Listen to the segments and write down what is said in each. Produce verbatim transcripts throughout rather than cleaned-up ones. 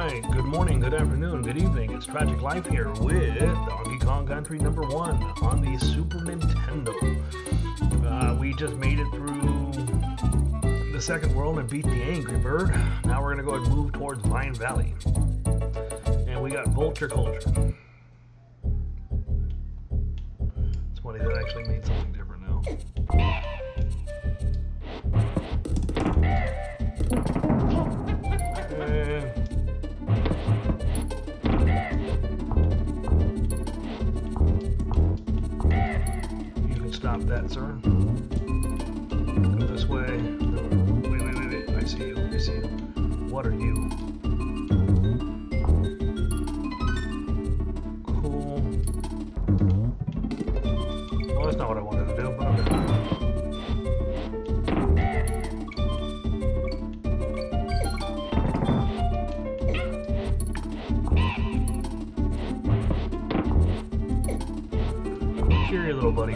Alright, good morning, good afternoon, good evening. It's Tragic Life here with Donkey Kong Country number one on the Super Nintendo. Uh, we just made it through the second world and beat the Angry Bird. Now we're going to go and move towards Vine Valley. And we got Vulture Culture. It's funny, that actually means something different now. Stop that, sir. Go this way. Wait, wait, wait, wait. I see you. I see you. What are you? Cool. Well, that's not what I wanted to do, but okay. Here, little buddy.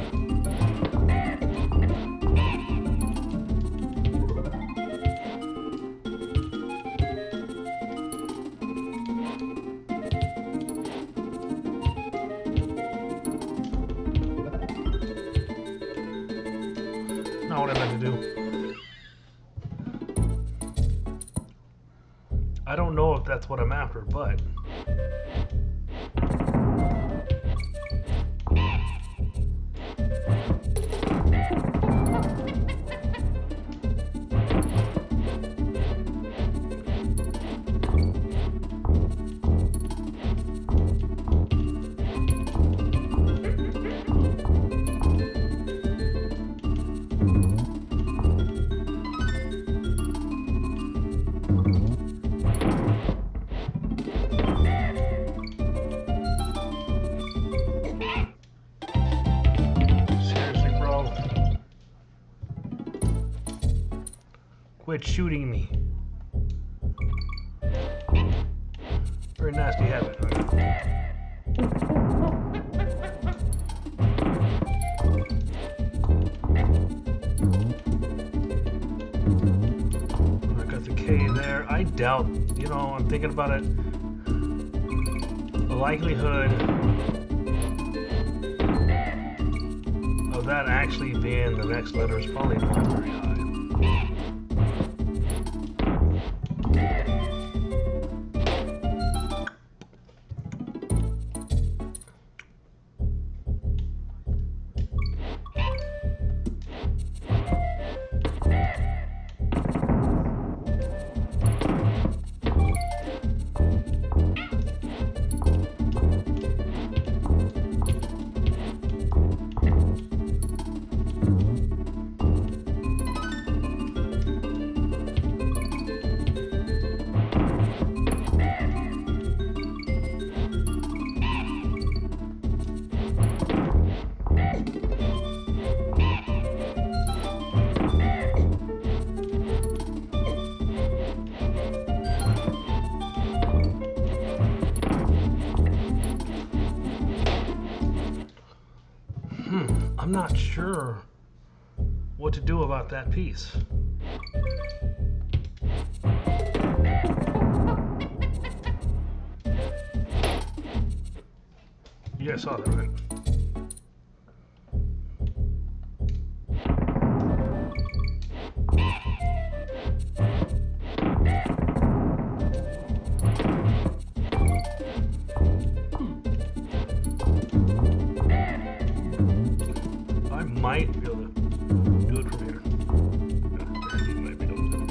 Not what I meant to do. I don't know if that's what I'm after, but quit shooting me. Very nasty habit. I got the K there. I doubt, you know, I'm thinking about it. The likelihood of that actually being the next letter is probably not very high. I'm not sure what to do about that piece. You guys saw that, right? Might be able to do it from here. Yeah, you might be able to.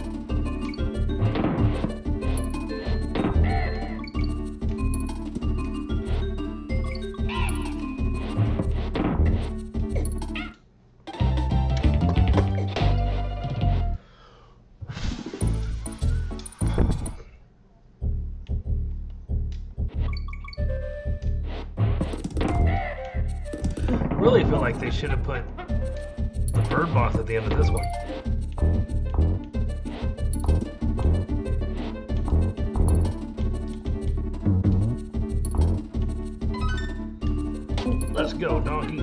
I really feel like they should have put the bird boss at the end of this one. Let's go, donkey.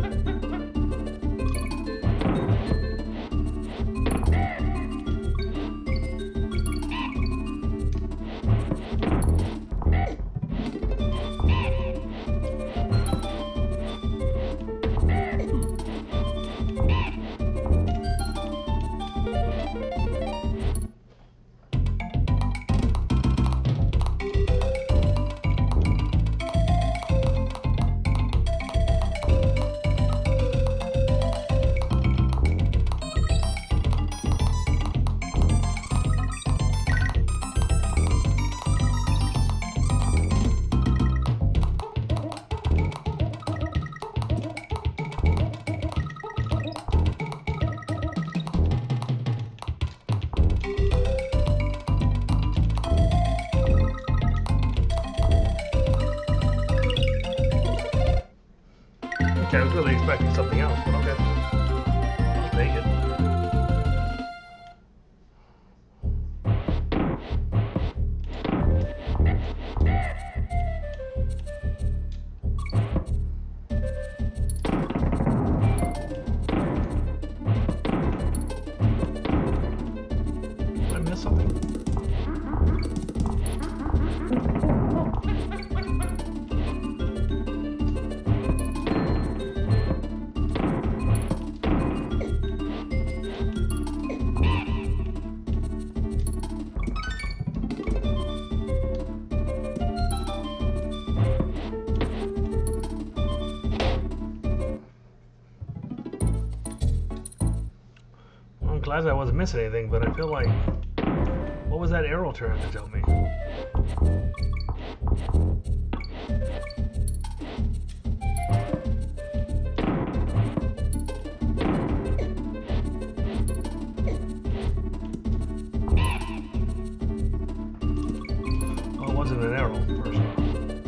Okay, I was really expecting something else, but okay. I'll take it. Did I miss something? I'm glad I wasn't missing anything, but I feel like... What was that arrow trying to tell me? Oh, it wasn't an arrow, first off.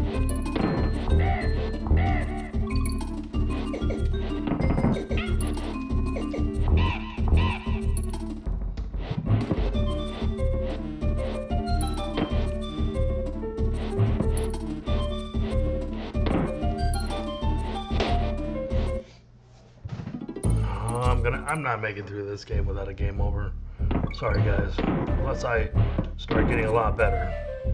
I'm gonna I'm not making through this game without a game over. Sorry guys. Unless I start getting a lot better.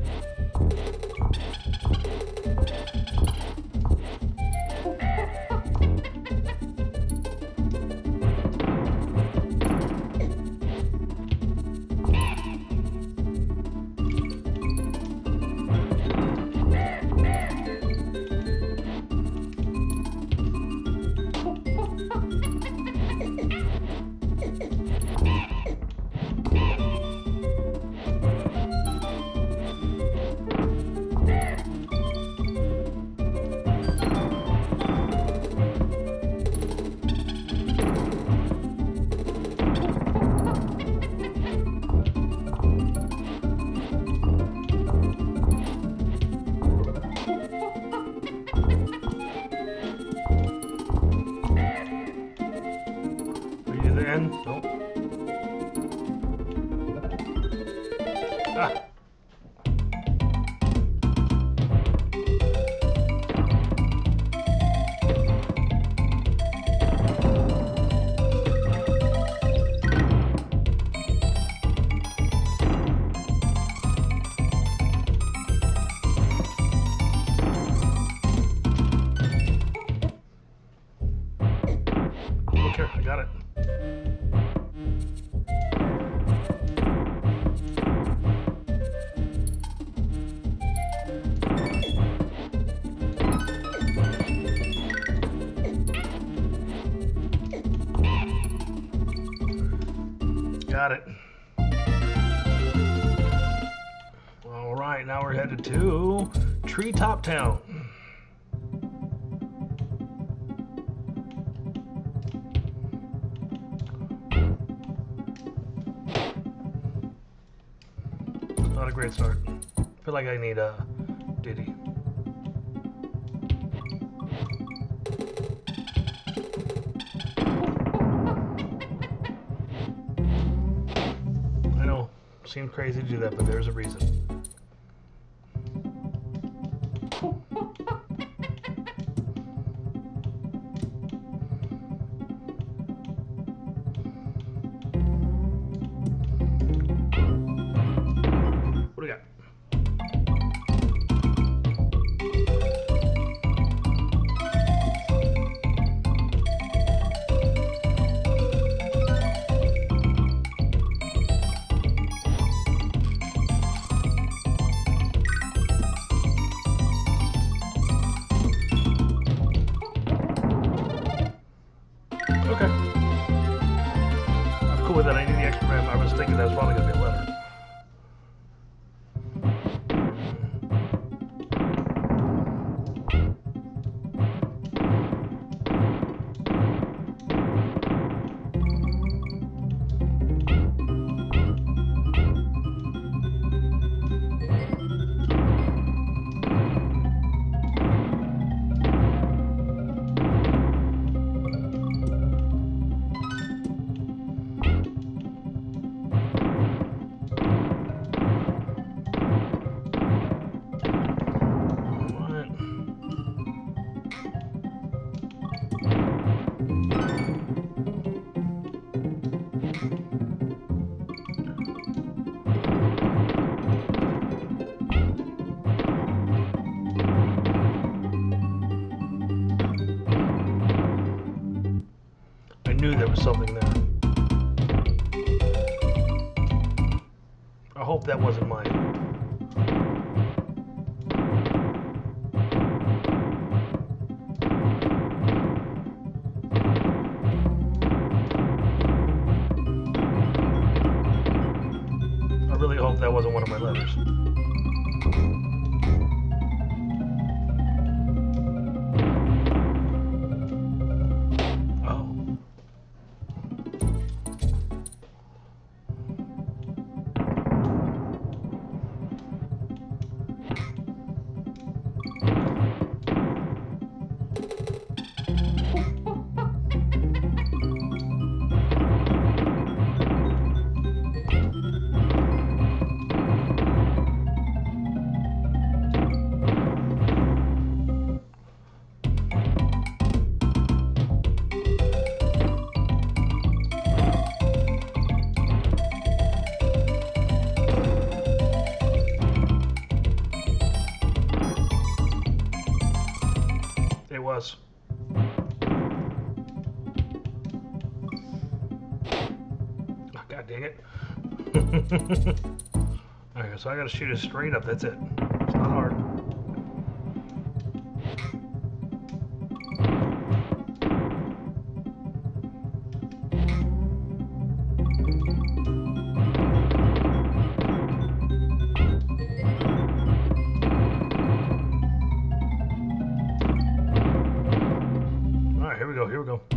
Nope. Ah. Okay, I got it. Got it. All right, now we're headed to Treetop Town. Not a great start. I feel like I need a Diddy. I know, seems crazy to do that, but there's a reason. What do we got? Okay. I'm cool with that. I need the extra RAM. I was thinking that's probably going to be a letter. was something there. I hope that wasn't mine. I really hope that wasn't one of my letters. Was. Oh, God dang it. Alright, so I gotta shoot it straight up, that's it. It's not hard. Here we go, here we go.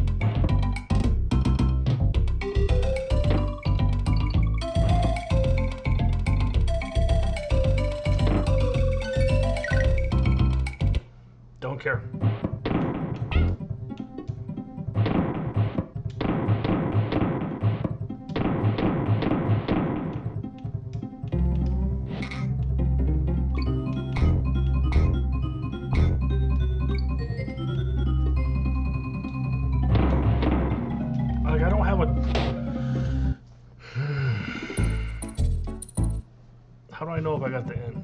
Don't care. Like, I don't have a... How do I know if I got the N?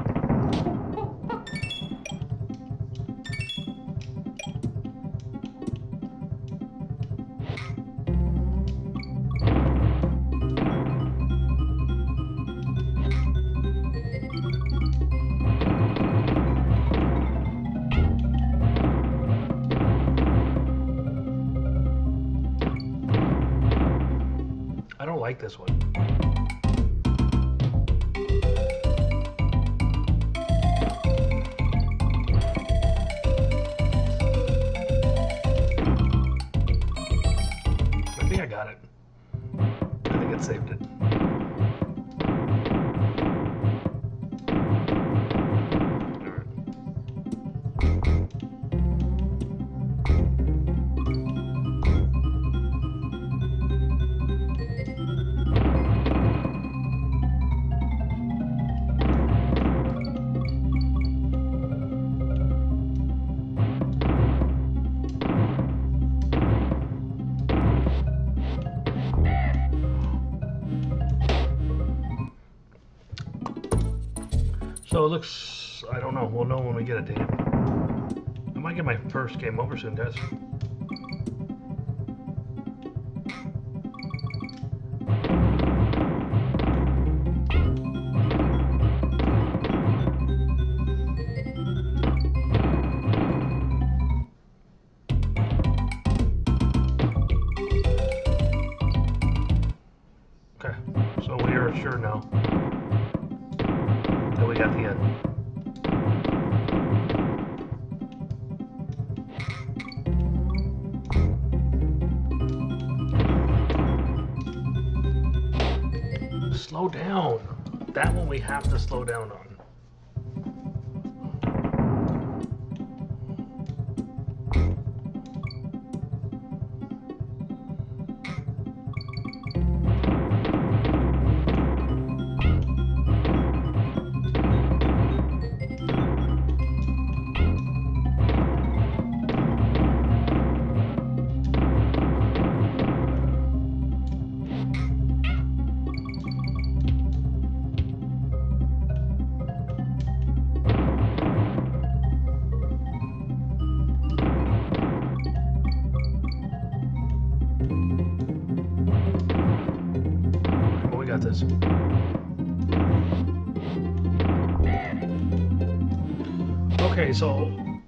I don't like this one. I think I got it. I think it saved it. So it looks, I don't know, we'll know when we get it, Dan. I might get my first game over soon, guys. Okay, so we are sure now. We got the end. Slow down. That one we have to slow down on. Okay, so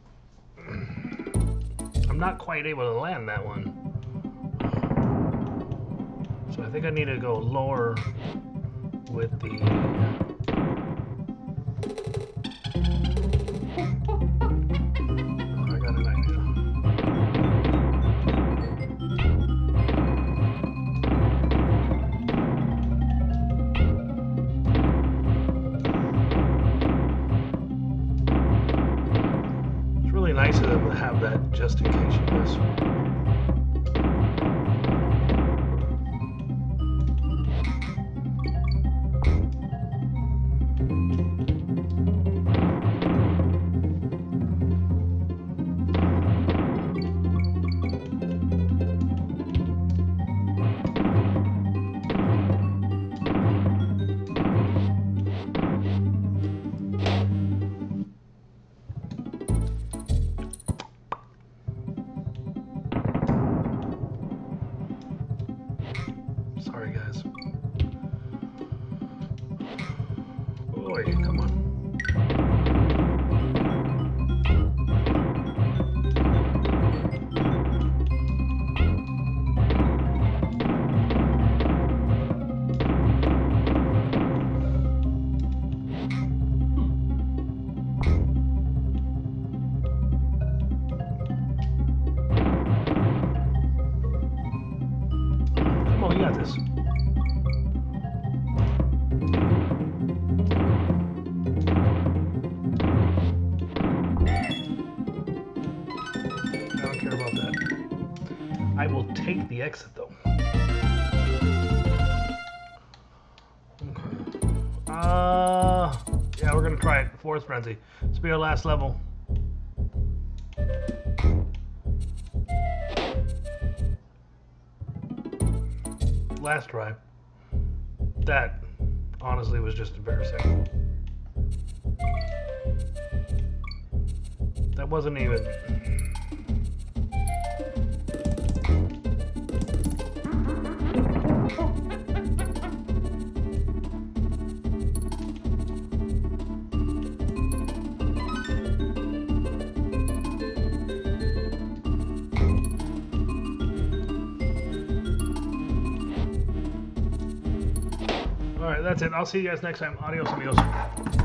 I'm not quite able to land that one. So I think I need to go lower with the... Oh, I got an idea. It's really nice of them to have that just in case you miss. Sorry, guys. Boy, come on. Come on, you got this. I don't care about that. I will take the exit though. Okay. Uh, yeah, we're gonna try it. Forest Frenzy. This will be our last level. Last try. That honestly was just embarrassing. That wasn't even... Alright, that's it. I'll see you guys next time. Adios, amigos.